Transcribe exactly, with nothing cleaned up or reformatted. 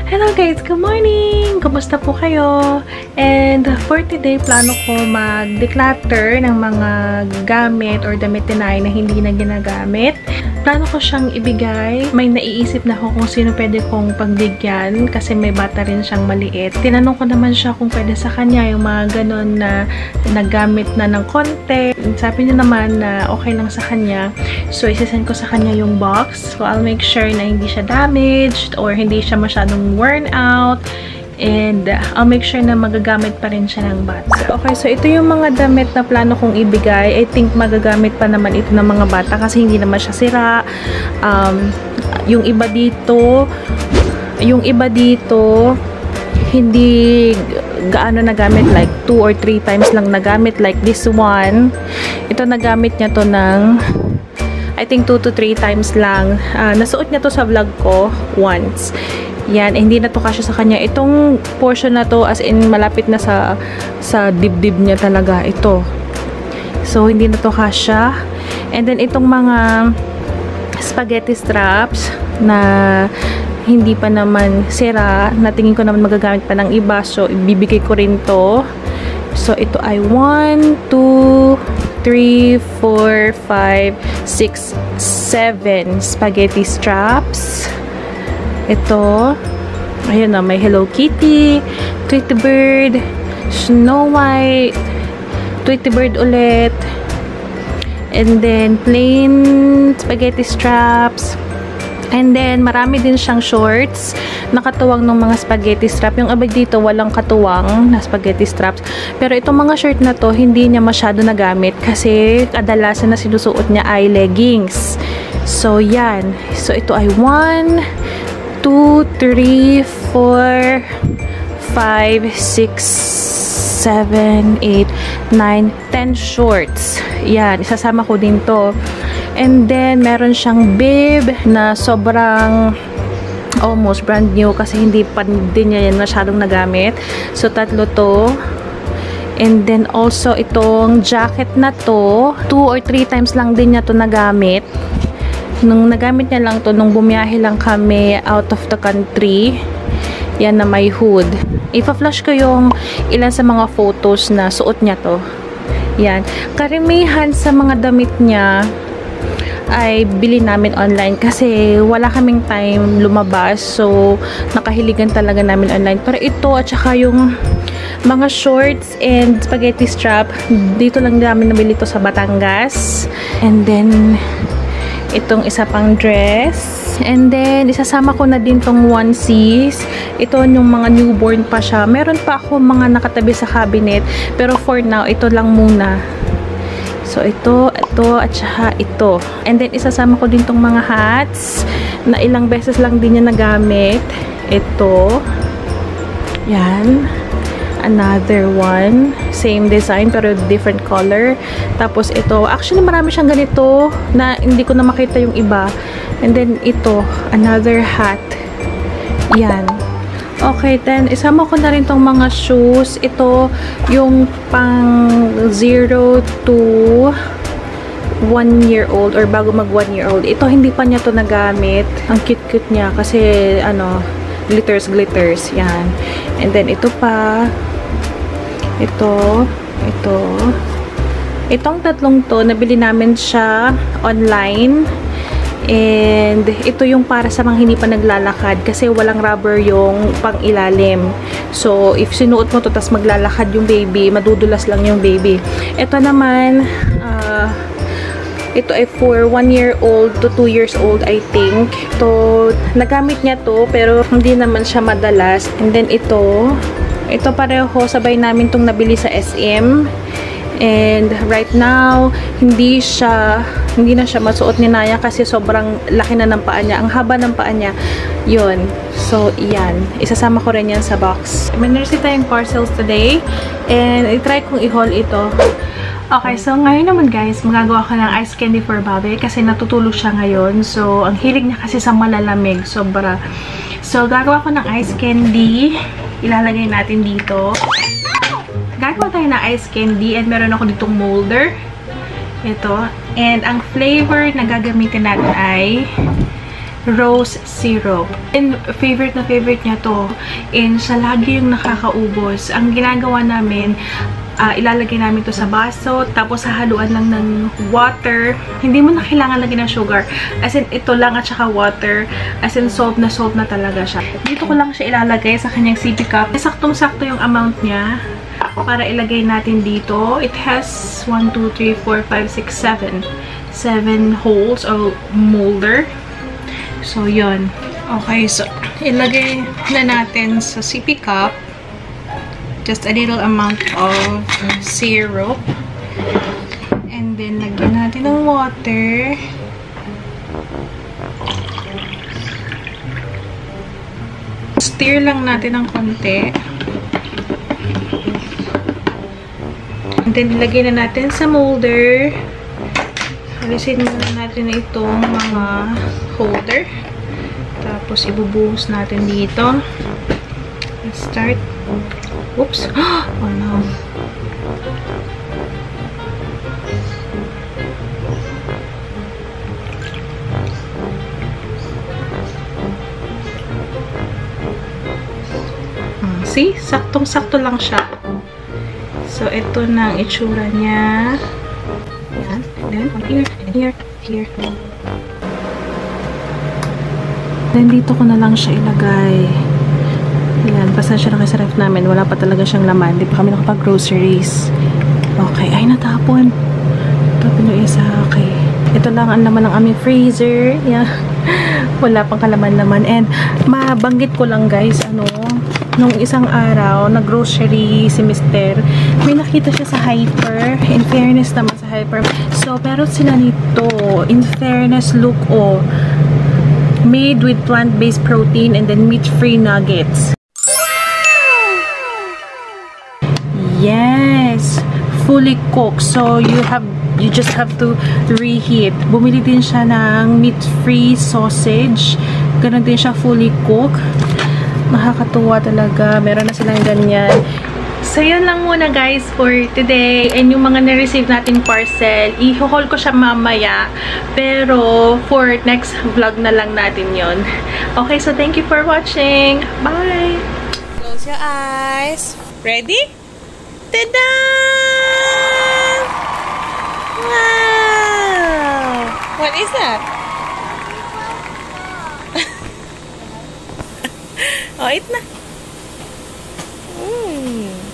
Hello guys! Good morning! Kumusta po kayo? And for today, plano ko mag-declutter ng mga gamit or damit tinay na hindi na ginagamit. Plano ko siyang ibigay. May naiisip na ako kung sino pwede kong pagbigyan kasi may bata rin siyang maliit. Tinanong ko naman siya kung pwede sa kanya yung mga ganon na nagamit na ng konti. Sabi niya naman na okay lang sa kanya. So, isasend ko sa kanya yung box. So, I'll make sure na hindi siya damaged or hindi siya masyadong worn out. And uh, I'll make sure na magagamit pa rin siya ng bata. Okay, so ito yung mga damit na plano kong ibigay. I think magagamit pa naman ito ng mga bata kasi hindi naman siya sira. Um, yung iba dito, yung iba dito, hindi gaano nagamit, like two or three times lang nagamit. Like this one, ito nagamit niya to ng I think two to three times lang. Uh, nasuot niya to sa vlog ko once. Yan, eh, hindi na to kasya sa kanya. Itong portion na to, as in, malapit na sa sa dibdib niya talaga. Ito. So, hindi na to kasya. And then, itong mga spaghetti straps na hindi pa naman sira, na tingin ko naman magagamit pa ng iba. So, ibibigay ko rin to. So, ito ay one, two, three, four, five, six, seven spaghetti straps. Ito, ayun na, may Hello Kitty, Tweety Bird, Snow White, Tweety Bird ulit, and then plain spaghetti straps, and then marami din siyang shorts, nakatuwang ng mga spaghetti strap. Yung abag dito, walang katuwang na spaghetti straps, pero itong mga shirt na to, hindi niya masyado nagamit kasi kadalasan na sinusuot niya ay leggings. So, yan. So, ito ay one, two, three, four, five, six, seven, eight, nine, ten shorts. Yan, isasama ko din to. And then, meron siyang bib na sobrang almost brand new kasi hindi pa din niya yan masyadong nagamit. So, tatlo to. And then, also, itong jacket na to, two or three times lang din niya to nagamit. Nung nagamit niya lang to, nung bumiyahe lang kami out of the country. Yan na may hood. Ipa-flash ko yung ilan sa mga photos na suot niya to. Yan. Karamihan sa mga damit niya ay bili namin online kasi wala kaming time lumabas. So, nakahiligan talaga namin online. Pero ito at saka yung mga shorts and spaghetti strap, dito lang namin nabili to sa Batangas. And then, itong isa pang dress. And then, isasama ko na din tong onesies. Ito yung mga newborn pa siya. Meron pa ako mga nakatabi sa cabinet. Pero for now, ito lang muna. So, ito, ito, at saka ito. And then, isasama ko din tong mga hats na ilang beses lang din niya nagamit. Ito. Yan. Another one. Same design pero different color. Tapos ito. Actually, marami siyang ganito na hindi ko na makita yung iba. And then ito. Another hat. Yan. Okay, then isama ko na rin tong mga shoes. Ito yung pang zero to one year old or bago mag one year old. Ito hindi pa niya to nagamit. Ang cute-cute niya kasi ano, glitters, glitters. Yan. And then ito pa. Ito, ito. Itong tatlong to, nabili namin siya online. And ito yung para sa mga hindi pa naglalakad kasi walang rubber yung pang ilalim. So, if sinuot mo to tas maglalakad yung baby, madudulas lang yung baby. Ito naman, uh, ito ay for one year old to two years old, I think. Ito, nagamit niya to, pero hindi naman siya madalas. And then ito, ito pareho, sabay namin tong nabili sa S M. And right now, hindi siya, hindi na siya masuot ni Naya kasi sobrang laki na ng paa niya. Ang haba ng paa niya. Yun. So, yan. Isasama ko rin yan sa box. May nurse tayong parcels today. And i-try kong i-haul ito. Okay, so ngayon naman guys, magagawa ko ng ice candy for Bobby kasi natutulog siya ngayon. So, ang hilig niya kasi sa malalamig. Sobra. So, gagawa ko ng ice candy. Ilalagay natin dito. Gagawa tayo ng ice candy and meron ako ditong molder. Ito. And ang flavor na gagamitin natin ay rose syrup. And favorite na favorite niya to. And siya lagi yung nakakaubos. Ang ginagawa namin, Uh, ilalagay namin to sa baso, tapos hahaluan lang ng water. Hindi mo na kailangan lagyan ng sugar. As in, ito lang at saka water. As in, salt na salt na talaga siya. Dito ko lang siya ilalagay sa kanyang sippy cup. Saktong-sakto yung amount niya para ilagay natin dito. It has one, two, three, four, five, six, seven. seven holes or molder. So, yun. Okay, so, ilagay na natin sa sippy cup. Just a little amount of syrup. And then, lagyan natin ng water. Stir lang natin ng konti. And then, ilagay na natin sa molder. Alisin muna natin na itong mga holder. Tapos, ibubuhos natin dito. Let's start. Oops. Oh no. Hmm, see? Saktong-sakto lang siya. So, ito na ang itsura niya. Yan. And then, here, and here, here. Then, dito ko na lang siya ilagay. Ayan, pasensya na kayo sa ref namin. Wala pa talaga siyang laman. Di pa kami nakapag-groceries. Okay, ay natapon. Tapon yung isa. Okay. Ito lang ang laman ng aming freezer. Yeah. Wala pang kalaman-laman. And mabanggit ko lang guys, ano, nung isang araw, nag-grocery si Mister, may nakita siya sa Hyper. In fairness naman sa Hyper. So, pero sila nito. In fairness, look, oh. Made with plant-based protein and then meat-free nuggets. Yes, fully cooked. So you have you just have to reheat. Bumili din siya ng meat-free sausage. Ganun din siya fully cooked. Nakakatuwa talaga. Meron na silang ganyan. So yun lang muna guys for today. And yung mga na-receive nating parcel, i-haul ko siya mamaya. Pero for next vlog na lang natin yon. Okay, so thank you for watching. Bye! Close your eyes. Ready? Ta-da! Wow! What is that? Oh, eat na. Mm.